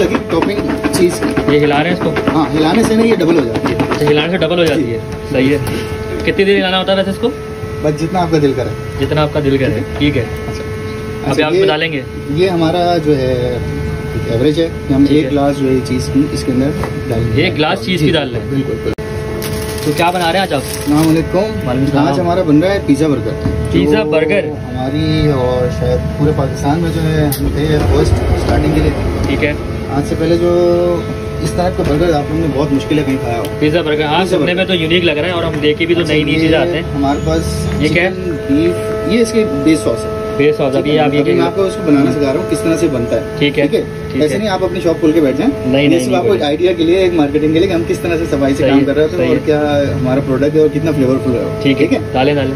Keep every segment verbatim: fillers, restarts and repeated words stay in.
लगी टॉपिंग चीज की। ये हिला रहे हैं इसको? हाँ, हिलाने से नहीं, ये डबल हो जाती है। अच्छा, हिलाने से डबल हो जाती है। सही है। कितनी देर हिलाना होता है वैसे इसको? बस जितना आपका दिल करे। जितना आपका दिल करे। ठीक है। अच्छा, अभी आप बता लेंगे। ये हमारा जो है एवरेज है कि हम एक गिलास जो है चीज़ की इसके अंदर डालेंगे। एक गिलास चीज़ की डाल रहे हैं? बिल्कुल बिल्कुल। तो क्या बना रहे हैं आज आप? अस्सलामुअलैकुम। आज हमारा बन रहा है पिज़्ज़ा बर्गर। पिज़्ज़ा बर्गर हमारी और शायद पूरे पाकिस्तान में जो है हम थे फर्स्ट स्टार्टिंग के लिए। ठीक है। आज से पहले जो इस टाइप का बर्गर आप लोगों ने बहुत मुश्किल कहीं खाया हो। पिज़्ज़ा बर्गर, हाँ, सुनने में तो यूनिक लग रहा है और हम देखे भी तो नई नई चीज़ें आते हैं। हमारे पास ये क्या है? बीफ, ये इसके बेस सॉस है। Base sauce. अभी आप ये मैं आपको उसको बनाना सिखा रहा हूँ किस तरह से बनता है। ठीक है, ठीक है। ऐसे नहीं आप अपनी शॉप खोल के बैठ जाएं। नहीं नहीं, सिर्फ आपको एक आइडिया के लिए, एक मार्केटिंग के लिए कि हम किस तरह से सफाई से काम कर रहे होते हैं और क्या हमारा प्रोडक्ट है और कितना फ्लेवरफुल है। ठीक है, डालें डालें।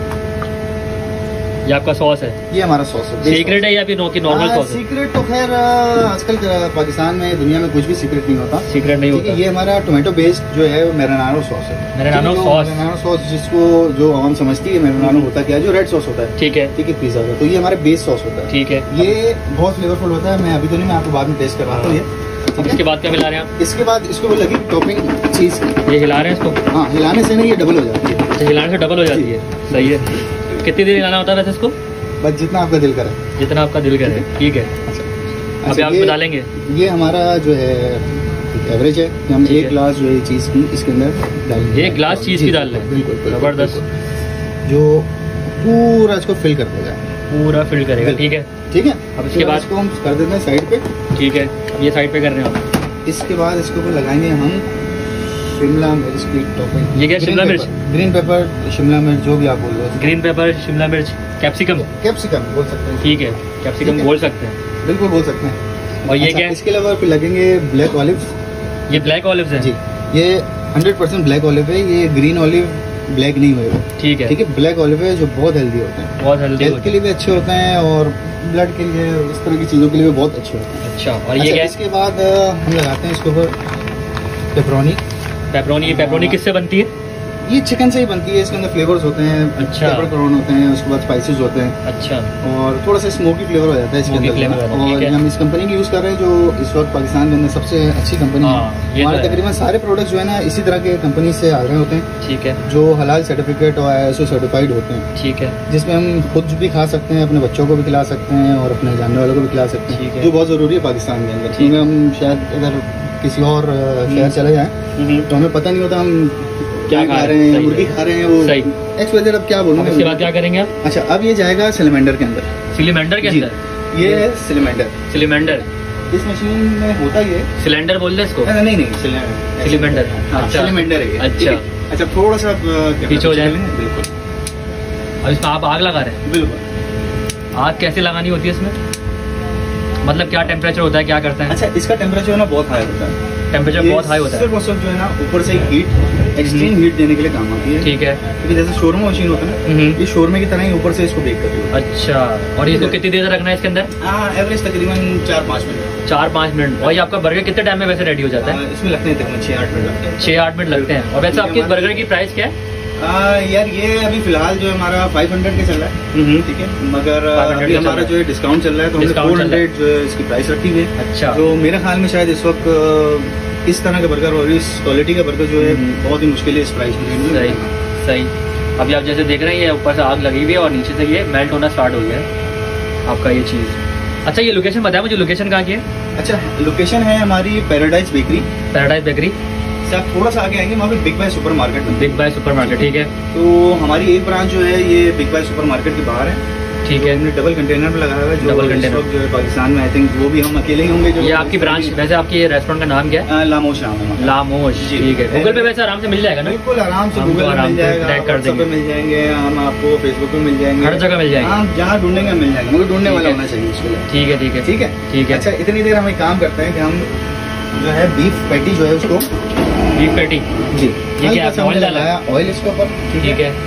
ये आपका सॉस है? ये हमारा सॉस है। सीक्रेट है या फिर नॉर्मल सॉस है? सीक्रेट तो खैर आजकल पाकिस्तान में, दुनिया में कुछ भी सीक्रेट नहीं होता। सीक्रेट नहीं होता। ये हमारा टोमेटो बेस्ड जो है मैरिनारो सॉस है। मैरिनारो सॉस। मैरिनारो सॉस जिसको जो आवाम समझती है मैरिनारो होता क्या है, जो रेड सॉस होता है। ठीक है, ठीक है, पिज्जा का। तो ये हमारा बेस सॉस होता है। ठीक है। ये बहुत फ्लेवरफुल होता है। मैं अभी तो नहीं, मैं आपको बाद में टेस्ट करवाता हूँ ये। इसके बाद क्या मिला रहे हैं आप? इसके बाद इसको लगी टॉपिंग चीज की। ये हिला रहे हैं इसको? हाँ, हिलाने से नहीं, ये डबल हो जाती है। अच्छा, हिलाने से डबल हो जाती है। सही है। कितनी देर हिलाना होता है वैसे इसको? बस जितना आपका दिल करे। जितना आपका दिल करे। ठीक है। अच्छा, अभी आप बता लेंगे। ये हमारा जो है एवरेज है कि हम एक गिलास जो है चीज़ की इसके अंदर डालेंगे। एक गिलास चीज़ की डाल रहे हैं? बिल्कुल जबरदस्त। जो पूरा इसको फिल कर देगा, पूरा फिल करेगा। ठीक है, ठीक है। अब इसके बाद इसको हम कर देते हैं साइड पे। ठीक है, अब ये साइड पे कर रहे हैं आप। इसके बाद इसके ऊपर लगाएंगे हम शिमला मिर्च की टॉपिंग। ये क्या? शिमला मिर्च, ग्रीन पेपर, शिमला मिर्च, जो भी आप बोल रहे हो। ग्रीन पेपर, शिमला मिर्च, कैप्सिकम। कैप्सिकम बोल सकते हैं। ठीक है, कैप्सिकम बोल सकते हैं। बिल्कुल बोल सकते हैं। और ये क्या है? इसके अलावा फिर लगेंगे ब्लैक ऑलिव्स। ये ब्लैक ऑलिव्स हैं? जी, ये हंड्रेड परसेंट ब्लैक ऑलिव है। ये ग्रीन ऑलिव ब्लैक नहीं होगा। ठीक है, ठीक है। ब्लैक ऑलिव है जो बहुत हेल्दी होते हैं। बहुत हेल्दी, हेल्थ के लिए भी अच्छे होते हैं और ब्लड के लिए, इस तरह की चीज़ों के लिए भी बहुत अच्छे होते हैं। अच्छा, और ये क्या? इसके बाद हम लगाते हैं इसके ऊपर पेपरोनी। पेपरोनी, पेपरोनी किससे बनती है? ये चिकन से ही बनती है। इसके अंदर फ्लेवर्स होते हैं। अच्छा, पेपरकॉर्न होते हैं, उसके बाद स्पाइसेस होते हैं। अच्छा, और थोड़ा सा स्मोकी फ्लेवर हो जाता है इसके अंदर। और हम इस कंपनी की यूज़ कर रहे हैं जो इस वक्त पाकिस्तान के अंदर सबसे अच्छी कंपनी है। हमारे तकरीबन सारे प्रोडक्ट्स जो है ना इसी तरह के कंपनी से आ रहे होते हैं। ठीक है, जो हलाल सर्टिफिकेट और आई एस ओ सर्टिफाइड होते हैं। ठीक है, जिसमें हम खुद भी खा सकते हैं, अपने बच्चों को भी खिला सकते हैं और अपने जानने वालों को भी खिला सकते हैं, जो बहुत ज़रूरी है पाकिस्तान के अंदर। क्योंकि हम शायद अगर किसी और शहर चले जाएँ तो हमें पता नहीं होता हम क्या खा रहे हैं, मुर्गी खा रहे हैं। वो सही एक्स वजह अब क्या बोलूँगा। इसके बाद क्या करेंगे आप? अच्छा, अब ये जाएगा सिलेंडर के अंदर। सिलेंडर के अंदर? ये है सिलेंडर। सिलेंडर इस मशीन में होता ये सिलेंडर बोल रहे इसको? नहीं नहीं, सिलेंडर। सिलेंडर सिलेंडर है। अच्छा अच्छा, थोड़ा सा पीछे हो जाए। बिल्कुल। और इसमें आप आग लगा रहे हैं? बिल्कुल। आग कैसे लगानी होती है इसमें? मतलब क्या टेम्परेचर होता है, क्या करते हैं? अच्छा, इसका टेम्परेचर ना बहुत हाई होता है। टेम्परेचर बहुत हाई होता है। सिर्फ जो है ना ऊपर से हीट, एक्सट्रीम हीट देने के लिए काम आती है। ठीक है, क्योंकि जैसे शोरमा मशीन होता है ना, ये शोरमे की तरह ही ऊपर से इसको बेक करती है। अच्छा, और इसको कितनी देर रखना है इसके अंदर? हाँ, एवरेज तकरीबन चार पाँच मिनट। चार पाँच मिनट। और ये आपका बर्गर कितने टाइम में वैसे रेडी हो जाता है? इसमें लगते हैं तकरीबन छः आठ मिनट लगते हैं। छः आठ मिनट लगते हैं। और वैसे आपकी बर्गर की प्राइस क्या है? आ, यार ये अभी फिलहाल जो हमारा फाइव हंड्रेड के चल रहा है। ठीक है, मगर अभी हमारा जो है डिस्काउंट चल रहा है तो हमने फोर हंड्रेड जो है इसकी प्राइस रखी हुई है। अच्छा, तो मेरे ख्याल में शायद इस वक्त इस तरह का बर्गर और इस क्वालिटी का बर्गर जो है बहुत ही मुश्किल है इस प्राइस में। सही सही। अभी आप जैसे देख रहे हैं ये ऊपर से आग लगी हुई है और नीचे से ये मेल्ट होना स्टार्ट हो गया है आपका ये चीज़। अच्छा, ये लोकेशन बताया मुझे, लोकेशन कहाँ की है? अच्छा, लोकेशन है हमारी पैराडाइज बेकरी। पैराडाइज बेकरी से आप थोड़ा सा आगे आएंगे, वहाँ पे बिग बाय सुपर मार्केट में। बिग बाय सुपर मार्केट, ठीक है। तो हमारी एक ब्रांच जो है ये बिग बाय सुपर मार्केट के बाहर है। ठीक है, हमने डबल कंटेनर पे लगाया हुआ है। डबल कंटेनर जो है पाकिस्तान में आई थिंक वो भी हम अकेले ही होंगे। जो ये आपकी ब्रांच, वैसे आपकी रेस्टोरेंट का नाम क्या है? लामोश नाम है। लामोश, ठीक है। गूगल पे वैसे आराम से मिल जाएगा ना? बिल्कुल आराम से गूगल पे मिल जाएगा, व्हाट्सएप पे मिल जाएंगे, हम आपको फेसबुक पे मिल जाएंगे, हर जगह मिल जाएंगे। आप जहाँ ढूंढेंगे मिल जाएंगे, मगर ढूंढने वाला होना चाहिए उसके लिए। ठीक है ठीक है ठीक है ठीक है। अच्छा, इतनी देर हम एक काम करते हैं कि हम जो है बीफ पैटी जो है उसको, बीफ पैटी जी, ये क्या ऑयल डाला है? ऑयल इसके ऊपर। ठीक है,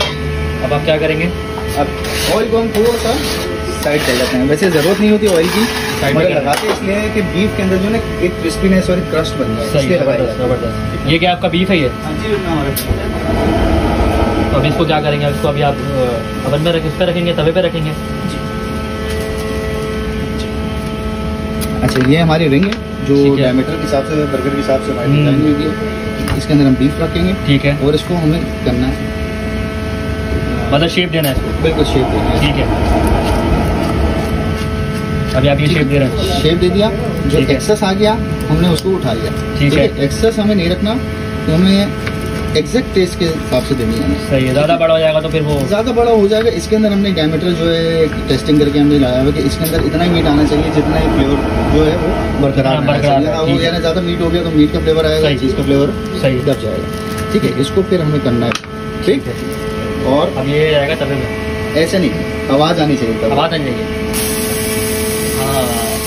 अब आप क्या करेंगे? अब ऑयल को हम थोड़ा सा साइड कर लेते हैं। वैसे जरूरत नहीं होती ऑयल की, साइड में लगाते हैं इसलिए कि बीफ के अंदर जो ना एक क्रिस्पीनेस और एक क्रस्ट बन जाए, इसलिए लगाया जाता है। ये क्या आपका बीफ है ये? हाँ जी, हमारा। तो अभी इसको क्या करेंगे? इसको अभी आप ओवन में रख, इस पर रखेंगे, तवे पे रखेंगे? अच्छा ये हमारी रिंग है जो डायमीटर के हिसाब से, बर्गर के हिसाब से हमारी डिजाइन हुई है। इसके अंदर हम बीफ रखेंगे, ठीक है, और इसको हमें करना है, मतलब शेप देना है इसको, बिल्कुल शेप देना है, ठीक है। अभी आप ये शेप दे रहे हैं, शेप दे दिया, जो एक्सेस आ गया हमने उसको उठा लिया, ठीक है। एक्सेस हमें नहीं रखना, तो हमें एग्जैक्ट टेस्ट के हिसाब से देनी है। सही है, ज़्यादा बड़ा हो जाएगा तो फिर वो ज़्यादा बड़ा हो जाएगा। इसके अंदर हमने डायमीटर जो है टेस्टिंग करके हमने लाया हुआ कि इसके अंदर इतना ही मीट आना चाहिए जितना ही फ्लेवर जो है वो बरकरार रहना चाहिए। वो यानी ज़्यादा मीट हो गया तो मीट का फ्लेवर आएगा, चीज़ का फ्लेवर सही दब जाएगा, ठीक है। इसको फिर हमें करना है, ठीक है। और अब ये आएगा तवे में, ऐसे नहीं, आवाज़ आनी चाहिए, आवाज़ आनी चाहिए, हाँ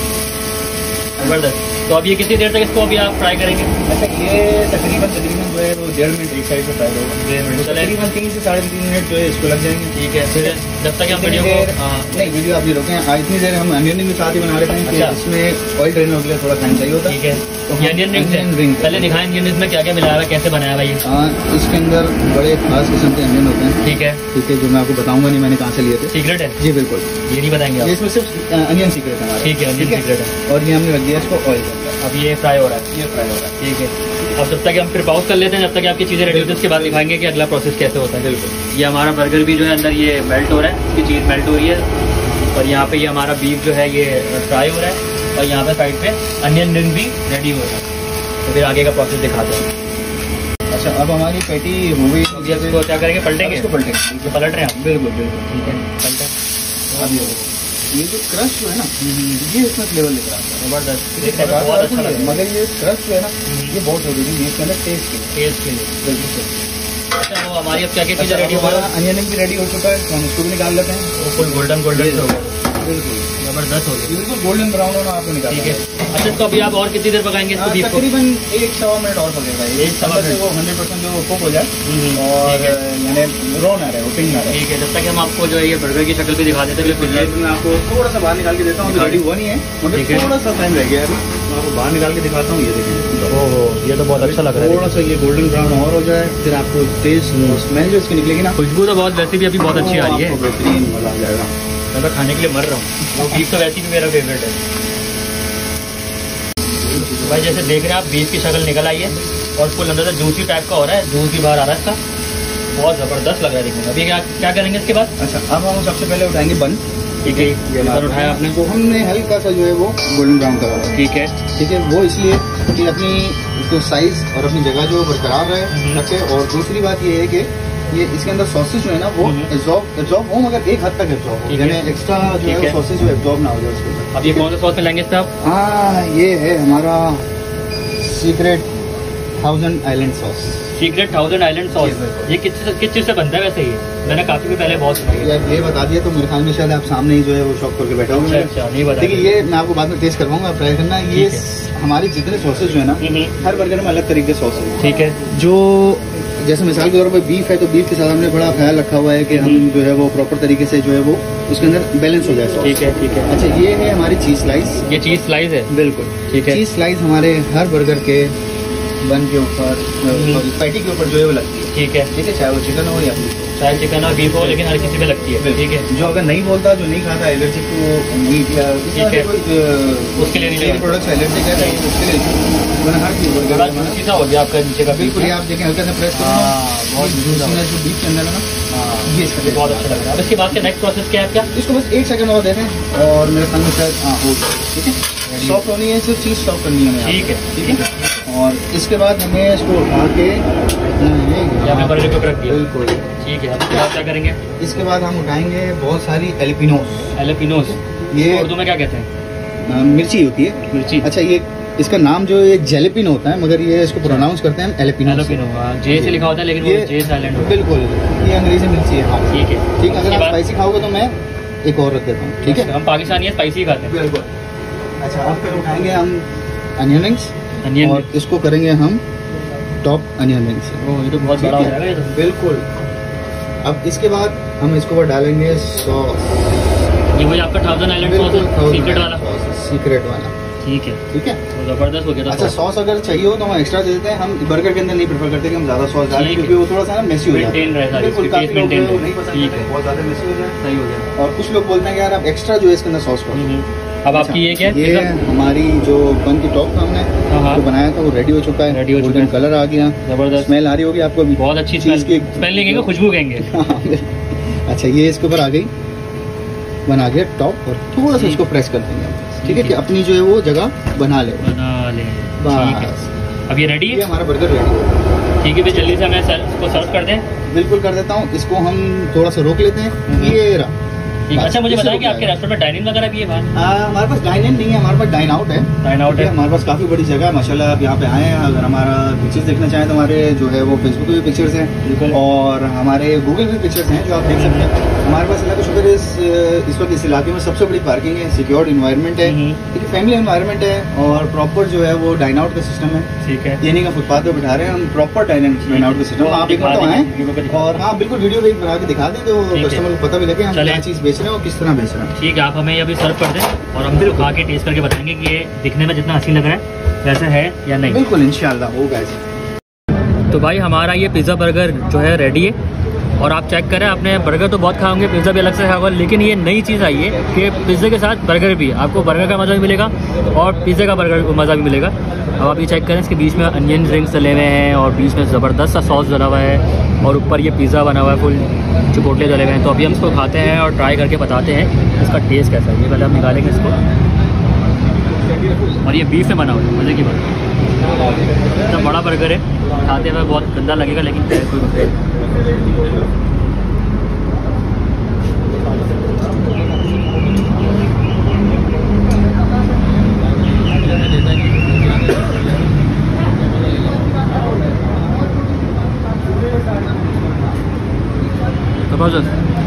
जबरदस्त। तो अब ये कितनी देर तक इसको अभी आप फ्राई करेंगे? अच्छा ये तकरीबन तकरीबन जो है वो डेढ़ मिनट एक साइड से फ्राई होगा, डेढ़ मिनट तकरीबन तीन से साढ़े तीन मिनट जो है इसको लग जाएंगे, ठीक है। फिर जब तक हम वीडियो को नहीं वीडियो आप ये रोकें, इतनी देर हम अनियन रिंग भी साथ ही बना लेते हैं। अच्छा। इसमें ऑयल ड्रेन होने के लिए थोड़ा टाइम चाहिए होता है, ठीक है। तो इंडियन रिंग पहले दिखाएं, इंडियन रिंग में क्या क्या मिलाया हुआ है, कैसे बनाया हुआ ये? हाँ, इसके अंदर बड़े खास किस्म के अनियन होते हैं, ठीक है, ठीक है, जो मैं आपको बताऊंगा नहीं मैंने कहाँ से लिए थे, सीक्रेट है जी, बिल्कुल ये नहीं बताएंगे, इसमें सिर्फ अनियन सीक्रेट है, ठीक है, अनियन सीक्रेट है। और ये हमने रख दिया इसको ऑयल। अब ये फ्राई हो रहा है, ये फ्राई हो रहा है, ठीक है। अब जब तक हम फिर पॉज कर लेते हैं, जब तक आपकी चीज़ें रेडी होती है उसके बाद दिखाएंगे कि अगला प्रोसेस कैसे होता है। बिल्कुल, ये हमारा बर्गर भी जो है अंदर ये मेल्ट हो रहा है, इसकी चीज़ मेल्ट हो रही है, और यहाँ पे ये हमारा बीफ जो है ये फ्राई हो रहा है, और यहाँ पे साइड पे अनियन रिंग भी रेडी हो रहा है। तो फिर आगे का प्रोसेस दिखाते हैं। अच्छा, अब हमारी पैटी हो गई, इसको क्या करेंगे, पलटेंगे, इसको पलटेंगे, पलट रहे हैं आप? बिल्कुल बिल्कुल, ठीक है, पलटे। अब ये जो क्रश जो है ना, ये इसमें फ्लेवर लेकर आता है, जबरदस्त, बहुत अच्छा लग रहा है। मगर ये क्रश जो है ना, ये बहुत जरूरी है इसके अंदर टेस्ट के लिए, टेस्ट के लिए, बिल्कुल। अच्छा, वो हमारी अब क्या क्या चीज़ें रेडी हो रहा है? अनियन भी रेडी हो चुका है, तो हम इसको भी निकाल लेते हैं। वो फुल गोल्डन गोल्डन हो गया, बिल्कुल जबरदस्त हो गया, बिल्कुल गोल्डन ब्राउन होना आपको निकाल, ठीक है। अच्छा, तो अभी आप और कितनी देर पकाएंगे इसको? बीफ को तकरीबन एक सवा मिनट और पकेगा, एक सवा से वो हंड्रेड परसेंट जो कुक हो जाए, और यानी रो ना रहे, पिंग ना रहे, ठीक है। जब तक हम आपको जो है ये बर्गर की शक्ल भी दिखा देते हैं, मैं आपको थोड़ा सा बाहर निकाल के देता हूँ, रेडी हुआ नहीं है, मतलब थोड़ा सा टाइम रह गया है, मैं आपको बाहर निकाल के दिखाता हूँ। ये देखिए, ओहो, ये तो बहुत अच्छा लग रहा है, थोड़ा सा ये गोल्डन ब्राउन और हो जाए, फिर आपको टेस्ट स्मेल जो इसकी निकलेगी ना, खुशबू तो बहुत वैसे भी अभी बहुत अच्छी आ रही है, बेहतरीन मजा आ जाएगा। मैं तो खाने के लिए मर रहा हूँ, वो बीफ तो वैसे भी मेरा फेवरेट है। तो भाई जैसे देख रहे हैं आप, बीफ की शक्ल निकल आई है और फुल अंदर से जूसी टाइप का हो रहा है, जूस भी बाहर आ रहा है इसका, बहुत ज़बरदस्त लग रहा है देखने में। अभी क्या क्या करेंगे इसके बाद? अच्छा, अब हम सबसे पहले उठाएंगे बन, ठीक है, ये बन उठाया आपने, तो हमने हल्का सा जो है वो गोल्डन ब्राउन करा हुआ है, ठीक है, ठीक है। वो इसलिए कि अपनी तो साइज और अपनी जगह जो बरकरार रहे रखे, और दूसरी बात ये है कि ये इसके अंदर सॉसेज जो है ना वो एब्जॉर्ब एब्जॉर्ब हो, मगर एक हद तक एब्जॉर्ब हो, यानी एक्स्ट्रा जो है सॉसेज जो एब्जॉर्ब ना हो जाए उसके अंदर। अब ये कौन सा सॉस मिलाएंगे इसका आप? हाँ, ये है हमारा secret thousand island sauce. Secret thousand island sauce, ये किस किस चीज़ से बनता है वैसे? ये मैंने काफी भी पहले बहुत सुना यार, ये बता दिया तो मेरे ख्याल में शायद आप सामने ही जो है वो शॉप करके बैठा हुआ है। अच्छा, नहीं बता, देखिए ये मैं आपको बाद में टेस्ट करवाऊंगा, ट्राई करना। ये हमारी जितने सॉसेज जो है ना, हर बर्गर में अलग तरीके के सॉस है, ठीक है। जो जैसे मिसाल के तौर पर बीफ है, तो बीफ के साथ हमने बड़ा ख्याल रखा हुआ है कि हम जो है वो प्रॉपर तरीके से जो है वो उसके अंदर बैलेंस हो जाए, ठीक है, ठीक है। अच्छा, ये है हमारी चीज स्लाइस, ये चीज स्लाइस है, बिल्कुल, ठीक है। चीज स्लाइस हमारे हर बर्गर के बन के ऊपर, पैटी के ऊपर जो है वो लगती है, ठीक है, ठीक है, चाहे वो चिकन हो या चाहे चिकन और बीफ हो, लेकिन हर किसी पे लगती है, ठीक है। जो अगर नहीं बोलता, जो नहीं खाता, एलर्जिक टू मीट या उसके लिए नहीं, प्रोडक्ट्स एलर्जिक है उसके लिए हर चीज सीधा हो गया आपका नीचे का, बिल्कुल। आप देखें हल्का सा प्रेस करो, बहुत जो बीफ के अंदर है ना, ये इसका बहुत अच्छा लग रहा है। अब इसके बाद का नेक्स्ट प्रोसेस क्या है आपका? इसको बस एक सेकंड और दे दें और मेरे सामने शायद हाँ हो गया, ठीक है। सॉफ्ट होनी है, सिर्फ चीज सॉफ्ट करनी है, ठीक है, ठीक है। और इसके बाद हमें इसको उठा के बर्गर के ऊपर रख दिया, बिल्कुल, ठीक है। अब इसके बाद क्या करेंगे? इसके बाद हम उठाएंगे बहुत सारी एलिपिनोस। एलिपिनोस ये उर्दू में क्या कहते हैं? मिर्ची होती है, मिर्ची। अच्छा, ये इसका नाम जो एक जेलेपिनो होता है, मगर ये इसको प्रोनाउंस करते हैं हम एलिपिनो। एलिपिनो, जे से लिखा होता है, लेकिन वो जे साइलेंट होता है, बिल्कुल। ये अंग्रेजी मिर्ची है, हाँ, ठीक है, ठीक। अगर आप स्पाइसी खाओगे तो मैं एक और रख देता हूँ, ठीक है। हम पाकिस्तानी है, स्पाइसी खाते हैं, बिल्कुल। अच्छा, अब फिर उठाएंगे हम अनियन रिंग्स, अनियन, और इसको करेंगे हम टॉप अनियन रिंग्स। ओह, ये तो बहुत बड़ा हो जाएगा ये तो, बिल्कुल। अब इसके बाद हम इसके ऊपर डालेंगे सॉस, ये वही आपका थाउजेंड आइलैंड सॉस है, सीक्रेट वाला, सीक्रेट वाला, ठीक है, ठीक है। तो जबरदस्त हो गया था। अच्छा, सॉस अगर चाहिए हो तो हम एक्स्ट्रा दे देते हैं, हम बर्गर के अंदर नहीं प्रेफर करते कि हम ज्यादा सॉस डालें, क्योंकि वो थोड़ा सा ना मेसी हो जाता है, बिल्कुल, काफी लोग नहीं पसंद करते, बहुत ज्यादा मेसी हो जाए, सही हो जाए। और कुछ लोग बोलते हैं कि यार आप एक्स्ट्रा जो है इसके अंदर सॉस डालो, अब आपकी ये क्या है? ये हमारी जो बन की टॉप हमने जो बनाया था वो रेडी हो चुका है, रेडी हो चुका है, कलर आ गया, जबरदस्त स्मेल आ रही होगी आपको भी, बहुत अच्छी चीज़ की स्मेल लेंगे, खुशबू कहेंगे। अच्छा ये इसके ऊपर आ गई, बना गया टॉप और थोड़ा सा इसको प्रेस कर देंगे, ठीक है, कि अपनी जो है वो जगह बना ले बना ले बस। अब ये रेडी है, ये हमारा बर्गर रेडी है। ठीक है, फिर जल्दी से हमें सर इसको सर्व कर दें। बिल्कुल कर देता हूँ, इसको हम थोड़ा सा रोक लेते हैं। ये रहा। अच्छा मुझे बताएं कि आपके रेस्टोरेंट में डाइनिंग वगैरह भी है बाहर? हमारे पास डाइन इन नहीं है, हमारे पास डाइन आउट है। डाइन आउट है, हमारे पास काफ़ी बड़ी जगह है माशाल्लाह। आप यहाँ पे आए हैं, अगर हमारा पिक्चर्स देखना चाहें तो हमारे जो है वो फेसबुक पे भी पिक्चर्स हैं और हमारे गूगल पे पिक्चर्स हैं जो आप देख सकते हैं। हमारे पास अल्लाह का शुक्र है, इस इस वक्त इस इलाके में सबसे बड़ी पार्किंग है, सिक्योर्ड इन्वायरमेंट है, ठीक है, फैमिली इन्वायरमेंट है और प्रॉपर जो है वो डाइन आउट का सिस्टम है। ठीक है, ये नहीं का फुटपाथ पे बिठा रहे हैं हम, प्रॉपर डाइन आउट का सिस्टम। आप एक बार तो आए और हाँ बिल्कुल वीडियो भी बना के दिखा दें तो कस्टमर को पता भी लगे हम क्या चीज़ बेच रहे हैं और किस तरह बेच रहे हैं। ठीक है, आप हमें अभी सर्व कर दें और हम फिर खा के टेस्ट करके बताएंगे कि ये दिखने में जितना हसीन लग रहा है वैसा है या नहीं। बिल्कुल इंशाल्लाह होगा ऐसा। तो भाई हमारा ये पिज़्ज़ा बर्गर जो है रेडी है और आप चेक करें, आपने बर्गर तो बहुत खाओगे, पिज़्ज़ा भी अलग से खाओगे, लेकिन ये नई चीज़ आई है कि पिज़्ज़ा के साथ बर्गर भी, आपको बर्गर का मज़ा भी मिलेगा और पिज़्ज़ा का बर्गर मज़ा भी मिलेगा। अब आप ये चेक करें, इसके बीच में अनियन रिंग्स डले हुए हैं और बीच में ज़बरदस्त सा सॉस डला हुआ है और ऊपर ये पिज़्ज़ा बना हुआ है, फुल चिपोटले डले हुए हैं। तो अभी हम इसको खाते हैं और ट्राई करके बताते हैं इसका टेस्ट कैसा है। ये पहले हम निकालेंगे इसको, और ये बीफ में बना हुआ है, मज़े की बात। इतना बड़ा बर्गर है, खाते हुए बहुत गंदा लगेगा लेकिन कोई मसला नहीं। जबरदस्त,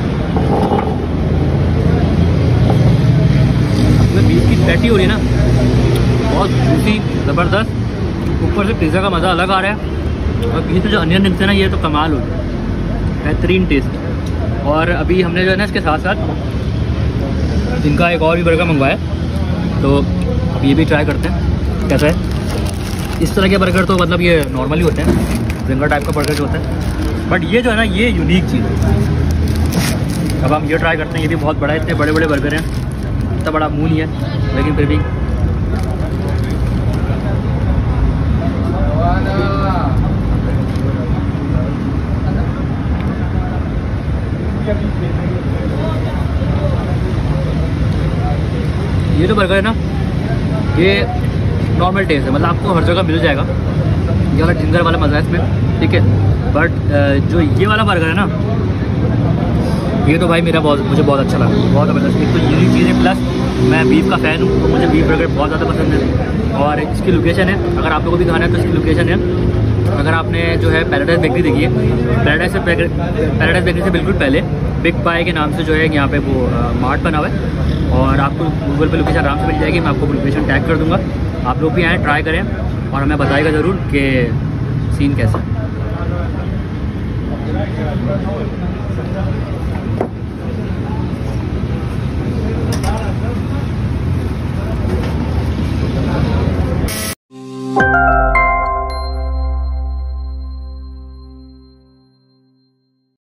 बीफ की पैटी हो रही है ना, बहुत जूसी, ज़बरदस्त, ऊपर से पिज़्ज़ा का मज़ा अलग आ रहा है और बीच में जो अनियन रिंग्स है ना, ये तो कमाल हो गया, बेहतरीन टेस्ट। और अभी हमने जो है ना इसके साथ साथ जिनका एक और भी बर्गर मंगवाया, तो अब ये भी ट्राई करते हैं कैसा है। इस तरह के बर्गर तो मतलब ये नॉर्मली होते हैं, जिंगर टाइप का बर्गर जो होता है, बट ये जो है ना ये यूनिक चीज़ है। अब हम ये ट्राई करते हैं, ये भी बहुत बड़ा है, इतने बड़े बड़े बर्गर हैं, इतना बड़ा मुँह नहीं है लेकिन फिर भी ये जो बर्गर है ना ये नॉर्मल टेस्ट है, मतलब आपको हर जगह मिल जाएगा, ये वाला जिंगर वाला मज़ा है इसमें, ठीक है। बट जो ये वाला बर्गर है ना, ये तो भाई मेरा बहुत मुझे बहुत अच्छा लगा, बहुत ज़बरदस्त। एक तो यूनिक चीज़ है, प्लस मैं बीफ का फ़ैन हूँ तो मुझे बीफ बर्गर बहुत ज़्यादा पसंद है। और इसकी लोकेशन है, अगर आप लोगों को भी खाना है तो इसकी लोकेशन है, अगर आपने जो है पैराडाइज बेकरी देखी है, पैराडाइज से पैराडाइज बेकरी से बिल्कुल पहले बिग पाई के नाम से जो है यहाँ पे वो मार्ट बना हुआ है और आपको गूगल पे लोकेशन आराम से मिल जाएगी, मैं आपको लोकेशन टैग कर दूँगा। आप लोग भी आएँ, ट्राई करें और हमें बताइएगा ज़रूर कि सीन कैसा है।